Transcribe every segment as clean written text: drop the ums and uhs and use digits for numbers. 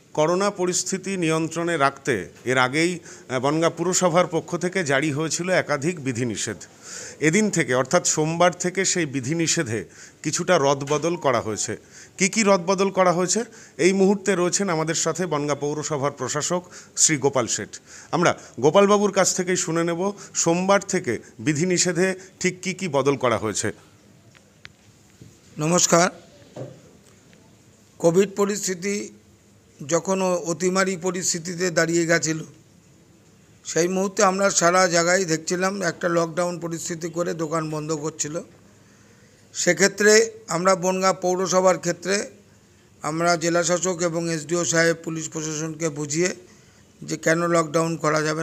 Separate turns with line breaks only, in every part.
Corona পরিস্থিতি নিয়ন্ত্রণে রাখতে এর আগেই বনগাঁ পুরসভার পক্ষ থেকে জারি হয়েছিল একাধিক বিধিনিষেধ। এদিন থেকে অর্থাৎ সোমবার থেকে সেই বিধিনিষেধে কিছুটা রদবদল করা হয়েছে। কি রদবদল করা হয়েছে এই মুহূর্তে রয়েছেন আমাদের সাথে বনগাঁ পৌরসভার প্রশাসক শ্রী গোপাল শেঠ। আমরা গোপালবাবুর কাছ থেকেই শুনে নেব সোমবার থেকে বিধিনিষেধে ঠিক কি বদল করা হয়েছে।
নমস্কার। কোভিড পরিস্থিতি যখন অতিমারি পরিস্থিতিতে দাঁড়িয়ে গেছিল, সেই মুহূর্তে আমরা সারা জায়গায় দেখছিলাম একটা লকডাউন পরিস্থিতি করে দোকান বন্ধ করছিল। সেক্ষেত্রে আমরা বনগাঁ পৌরসভার ক্ষেত্রে আমরা জেলাশাসক এবং এসডিও সাহেব পুলিশ প্রশাসনকে বুঝিয়ে যে কেন লকডাউন করা যাবে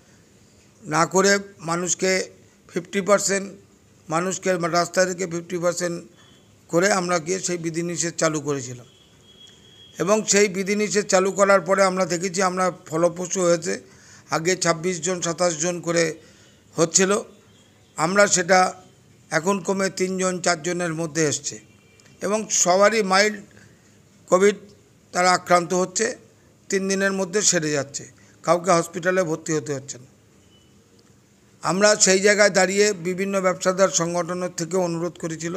না করে মানুষকে 50% মানুষকে রাস্তা থেকে 50% করে আমরা গিয়ে সেই বিধিনিষেধ চালু করেছিলাম। এবং সেই বিধিনিষেধ চালু করার পরে আমরা দেখেছি আমরা ফলপ্রসূ হয়েছে। আগে 26 জন 27 জন করে হচ্ছিল, আমরা সেটা এখন কমে 3 জন 4 জনের মধ্যে এসছে এবং সবারই মাইল্ড কোভিড তারা আক্রান্ত হচ্ছে, 3 দিনের মধ্যে সেরে যাচ্ছে, কাউকে হসপিটালে ভর্তি হতে হচ্ছে না। আমরা সেই জায়গায় দাঁড়িয়ে বিভিন্ন ব্যবসাদার সংগঠনের থেকে অনুরোধ করেছিল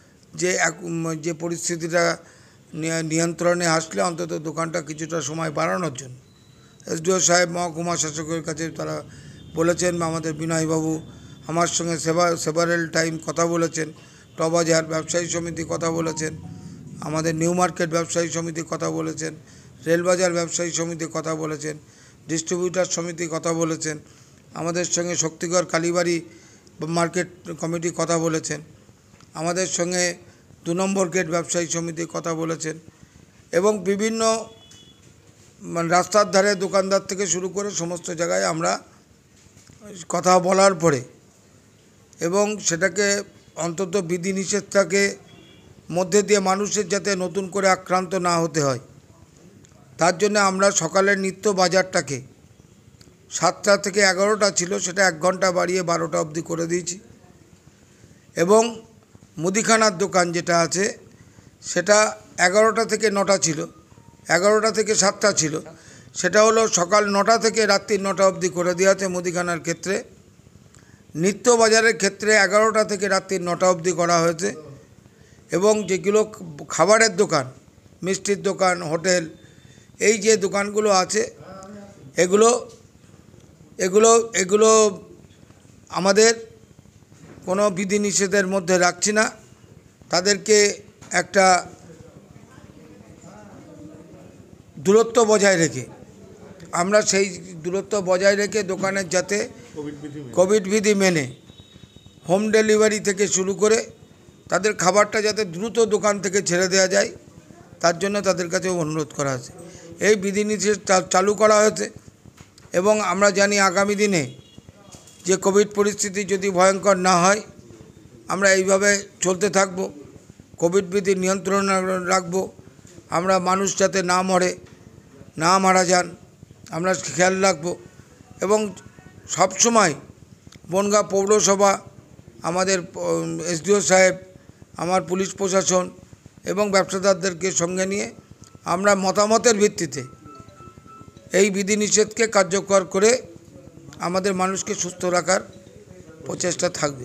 যে পরিস্থিতিটা নিয়ন্ত্রণে আসলে অন্তত দোকানটা কিছুটা সময় বাড়ানোর জন্য এসডিও সাহেব মহকুমা শাসকের কাছে তারা বলেছেন, আমাদের বিনয়বাবু আমার সঙ্গে সেভারেল টাইম কথা বলেছেন, টবাজার ব্যবসায়ী সমিতি কথা বলেছেন, আমাদের নিউ মার্কেট ব্যবসায়ী সমিতি কথা বলেছেন, রেলবাজার ব্যবসায়ী সমিতি কথা বলেছেন, ডিস্ট্রিবিউটার সমিতি কথা বলেছেন, আমাদের সঙ্গে শক্তিগড় কালীবাড়ি মার্কেট কমিটি কথা বলেছেন, আমাদের সঙ্গে 2 নম্বর গেট ব্যবসায়ী সমিতি কথা বলেছেন এবং বিভিন্ন রাস্তার ধারে দোকানদার থেকে শুরু করে সমস্ত জায়গায় আমরা কথা বলার পরে এবং সেটাকে অন্তত বিধিনিষেধটাকে মধ্যে দিয়ে মানুষের যাতে নতুন করে আক্রান্ত না হতে হয় তার জন্য আমরা সকালের নিত্য বাজারটাকে 7টা থেকে 11টা ছিল, সেটা 1 ঘন্টা বাড়িয়ে 12টা অবধি করে দিয়েছি এবং মুদিখানার দোকান যেটা আছে সেটা 11টা থেকে 9টা ছিল, 11টা থেকে 7টা ছিল, সেটা হলো সকাল 9টা থেকে রাত্রি 9টা অবধি করে দেওয়া আছে মুদিখানার ক্ষেত্রে। নিত্য বাজারের ক্ষেত্রে 11টা থেকে রাত্রি 9টা অবধি করা হয়েছে এবং যেগুলো খাবারের দোকান, মিষ্টির দোকান, হোটেল, এই যে দোকানগুলো আছে এগুলো আমাদের কোনো বিধিনিষেধের মধ্যে রাখছি না। তাদেরকে একটা দূরত্ব বজায় রেখে আমরা সেই দূরত্ব বজায় রেখে দোকানের যাতে কোভিড বিধি মেনে হোম ডেলিভারি থেকে শুরু করে তাদের খাবারটা যাতে দ্রুত দোকান থেকে ছেড়ে দেওয়া যায় তার জন্য তাদের কাছে অনুরোধ করা হয়েছে। এই বিধিনিষেধ চালু করা হয়েছে এবং আমরা জানি আগামী দিনে যে কোভিড পরিস্থিতি যদি ভয়ঙ্কর না হয় আমরা এইভাবে চলতে থাকব, কোভিড বিধি নিয়ন্ত্রণ রাখব, আমরা মানুষ যাতে না মরে, না মারা যান আমরা খেয়াল রাখব এবং সবসময় বনগাঁ পৌরসভা, আমাদের এসডিও সাহেব, আমার পুলিশ প্রশাসন এবং ব্যবসাদারদেরকে সঙ্গে নিয়ে আমরা মতামতের ভিত্তিতে এই বিধিনিষেধকে কার্যকর করে আমাদের মানুষকে সুস্থ রাখার প্রচেষ্টা থাকবে।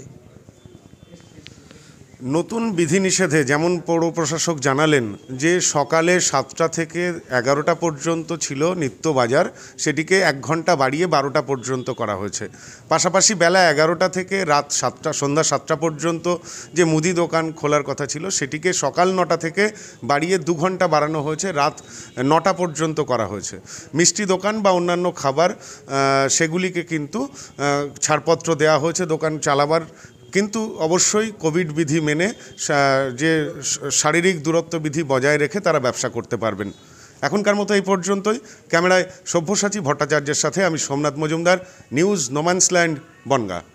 নতুন বিধিনিষেধে যেমন পৌর প্রশাসক জানালেন যে সকালে 7টা থেকে 11টা পর্যন্ত ছিল নিত্য বাজার, সেটিকে 1 ঘন্টা বাড়িয়ে 12টা পর্যন্ত করা হয়েছে। পাশাপাশি বেলা 11টা থেকে রাত 7টা সন্ধ্যা 7টা পর্যন্ত যে মুদি দোকান খোলার কথা ছিল সেটিকে সকাল 9টা থেকে বাড়িয়ে 2 ঘন্টা বাড়ানো হয়েছে, রাত 9টা পর্যন্ত করা হয়েছে। মিষ্টি দোকান বা অন্যান্য খাবার সেগুলিকে কিন্তু ছাড়পত্র দেওয়া হয়েছে দোকান চালাবার, কিন্তু অবশ্যই কোভিড বিধি মেনে যে শারীরিক দূরত্ব বিধি বজায় রেখে তারা ব্যবসা করতে পারবেন। এখনকার মতো এই পর্যন্তই। ক্যামেরায় সব্যসাচী ভট্টাচার্যের সাথে আমি সোমনাথ মজুমদার, নিউজ নোম্যান্সল্যান্ড, বনগাঁ।